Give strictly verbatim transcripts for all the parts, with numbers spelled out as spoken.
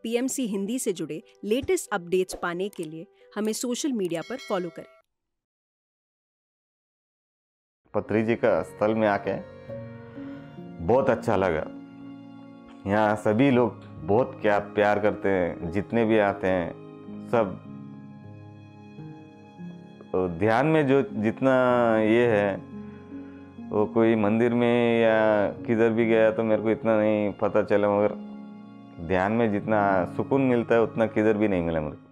PMC Hindi से जुड़े latest updates पाने के लिए हमें सोशल मीडिया पर फॉलो करें। पत्री जी का स्थल में आके बहुत अच्छा लगा। यहाँ सभी लोग बहुत क्या प्यार करते हैं, जितने भी आते हैं सब। तो ध्यान में जो जितना ये है वो कोई मंदिर में या किधर भी गया तो मेरे को इतना नहीं पता चला, मगर ध्यान में जितना सुकून मिलता है उतना किधर भी नहीं मिला मेरे को।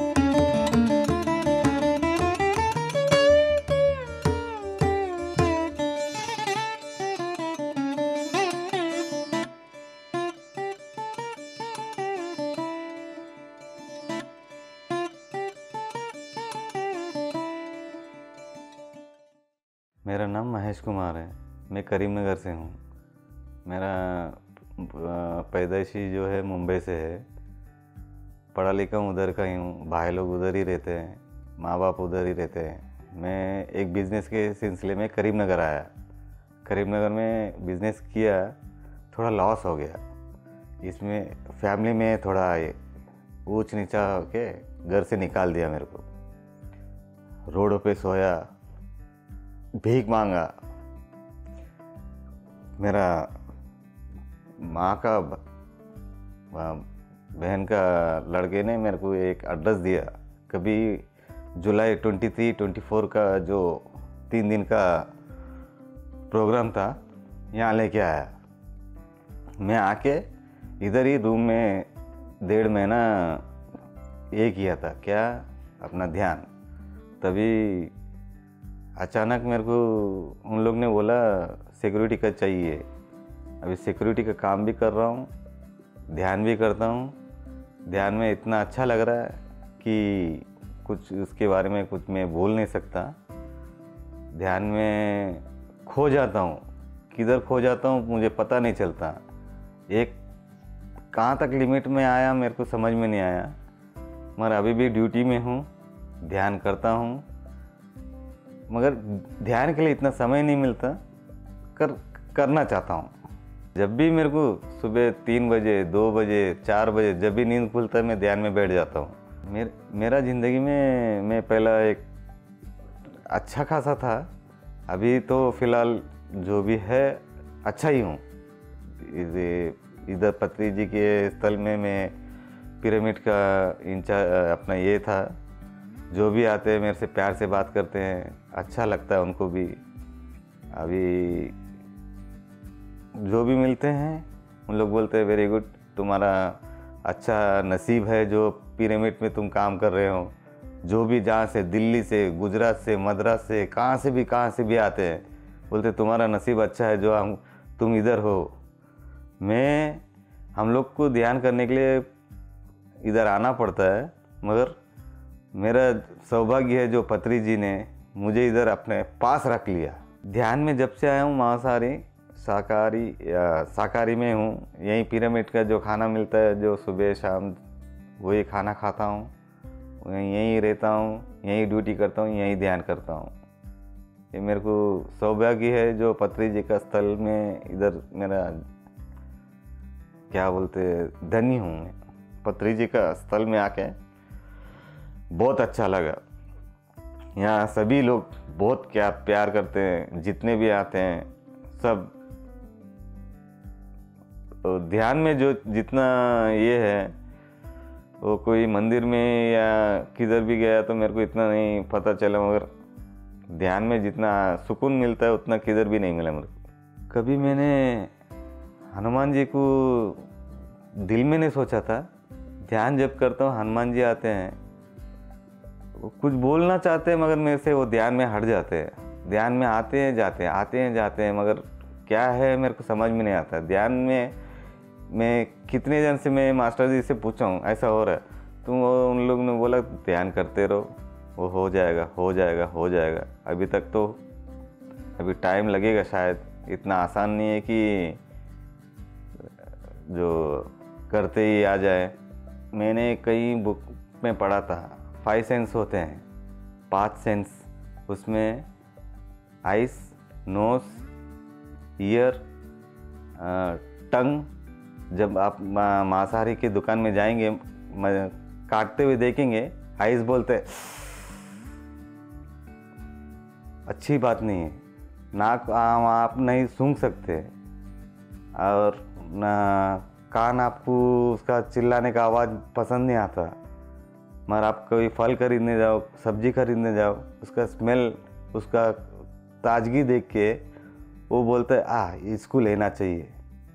मेरा नाम महेश कुमार है, मैं करीमनगर से हूँ। मेरा पैदाइशी जो है मुंबई से है, पढ़ा लिखा उधर का ही हूँ, भाई लोग उधर ही रहते हैं, माँ बाप उधर ही रहते हैं। मैं एक बिज़नेस के सिलसिले में करीमनगर आया। करीमनगर में बिज़नेस किया, थोड़ा लॉस हो गया। इसमें फैमिली में थोड़ा ऊंच नीचा के घर से निकाल दिया मेरे को। रोडों पे सोया, भीख मांगा। मेरा माँ का बहन का लड़के ने मेरे को एक एड्रेस दिया। कभी जुलाई तेईस चौबीस का जो तीन दिन का प्रोग्राम था, यहाँ लेके आया। मैं आके इधर ही रूम में डेढ़ महीना ये किया था, क्या अपना ध्यान। तभी अचानक मेरे को उन लोग ने बोला सिक्योरिटी का चाहिए। अभी सिक्योरिटी का काम भी कर रहा हूँ, ध्यान भी करता हूँ। ध्यान में इतना अच्छा लग रहा है कि कुछ उसके बारे में कुछ मैं बोल नहीं सकता। ध्यान में खो जाता हूँ, किधर खो जाता हूँ मुझे पता नहीं चलता। एक कहाँ तक लिमिट में आया मेरे को समझ में नहीं आया, मगर अभी भी ड्यूटी में हूँ, ध्यान करता हूँ। मगर ध्यान के लिए इतना समय नहीं मिलता, कर करना चाहता हूँ। जब भी मेरे को सुबह तीन बजे, दो बजे, चार बजे जब भी नींद खुलता है मैं ध्यान में बैठ जाता हूँ। मेर, मेरा ज़िंदगी में मैं पहला एक अच्छा खासा था, अभी तो फ़िलहाल जो भी है अच्छा ही हूँ। इधर पत्री जी के स्थल में मैं पिरामिड का इंचार्ज अपना ये था। जो भी आते हैं मेरे से प्यार से बात करते हैं, अच्छा लगता है उनको भी। अभी जो भी मिलते हैं उन लोग बोलते हैं वेरी गुड, तुम्हारा अच्छा नसीब है जो पिरामिड में तुम काम कर रहे हो। जो भी जहाँ से, दिल्ली से, गुजरात से, मद्रास से, कहाँ से भी कहाँ से भी आते हैं, बोलते तुम्हारा नसीब अच्छा है जो हम तुम इधर हो। मैं हम लोग को ध्यान करने के लिए इधर आना पड़ता है, मगर मेरा सौभाग्य है जो पत्री जी ने मुझे इधर अपने पास रख लिया। ध्यान में जब से आया हूँ, मांसाहारी शाकाहारी या शाकाहारी में हूँ। यहीं पिरामिड का जो खाना मिलता है, जो सुबह शाम वही खाना खाता हूँ, यहीं रहता हूँ, यहीं ड्यूटी करता हूँ, यहीं ध्यान करता हूँ। ये मेरे को सौभाग्य है जो पत्री जी का स्थल में इधर मेरा क्या बोलते धनी हूँ मैं। पत्री जी का स्थल में आके बहुत अच्छा लगा। यहाँ सभी लोग बहुत क्या प्यार करते हैं, जितने भी आते हैं सब। तो ध्यान में जो जितना ये है वो कोई मंदिर में या किधर भी गया तो मेरे को इतना नहीं पता चला, मगर ध्यान में जितना सुकून मिलता है उतना किधर भी नहीं मिला मेरे को। कभी मैंने हनुमान जी को दिल में नहीं सोचा था। ध्यान जब करता हूँ हनुमान जी आते हैं, वो कुछ बोलना चाहते हैं मगर मेरे से वो ध्यान में हट जाते हैं। ध्यान में आते हैं जाते हैं, आते हैं जाते हैं, मगर क्या है मेरे को समझ में नहीं आता। ध्यान में मैं कितने जन से मैं मास्टर जी से पूछा हूँ ऐसा हो रहा है, तो उन लोग ने बोला ध्यान करते रहो, वो हो जाएगा हो जाएगा हो जाएगा। अभी तक तो अभी टाइम लगेगा शायद, इतना आसान नहीं है कि जो करते ही आ जाए। मैंने कई बुक में पढ़ा था, फाइव सेंस होते हैं, पांच सेंस। उसमें आइस, नोज, ईयर, टंग जब आप मा- मांसाहारी की दुकान में जाएंगे, म- काटते हुए देखेंगे, आइस बोलते अच्छी बात नहीं है, नाक आ- आप नहीं सूंघ सकते, और ना कान आपको उसका चिल्लाने का आवाज़ पसंद नहीं आता। मगर आप कोई फल खरीदने जाओ, सब्जी खरीदने जाओ, उसका स्मेल, उसका ताजगी देख के वो बोलता है आ इसको लेना चाहिए।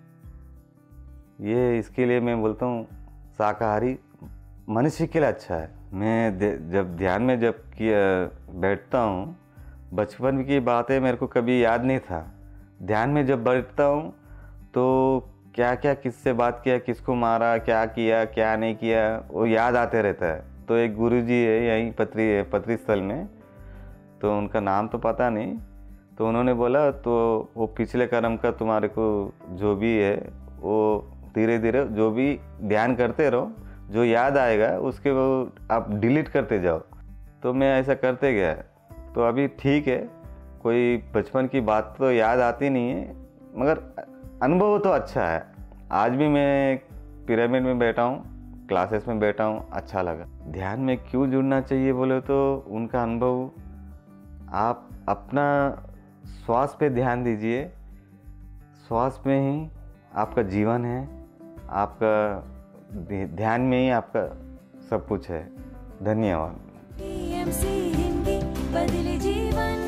ये इसके लिए मैं बोलता हूँ शाकाहारी मनुष्य के लिए अच्छा है। मैं जब ध्यान में जब किया बैठता हूँ, बचपन की बातें मेरे को कभी याद नहीं था। ध्यान में जब बैठता हूँ तो क्या क्या किससे बात किया, किसको मारा, क्या किया क्या नहीं किया, वो याद आते रहता है। तो एक गुरुजी है यहीं पत्री पत्री स्थल में, तो उनका नाम तो पता नहीं, तो उन्होंने बोला तो वो पिछले कर्म का तुम्हारे को जो भी है वो धीरे धीरे जो भी ध्यान करते रहो, जो याद आएगा उसके वो आप डिलीट करते जाओ। तो मैं ऐसा करते गया, तो अभी ठीक है, कोई बचपन की बात तो याद आती नहीं है, मगर अनुभव तो अच्छा है। आज भी मैं पिरामिड में बैठा हूँ, क्लासेस में बैठा हूँ, अच्छा लगा। ध्यान में क्यों जुड़ना चाहिए बोले तो उनका अनुभव, आप अपना श्वास पे ध्यान दीजिए, श्वास में ही आपका जीवन है, आपका ध्यान में ही आपका सब कुछ है। धन्यवाद। टीएमसी हिंदी बदले जीवन।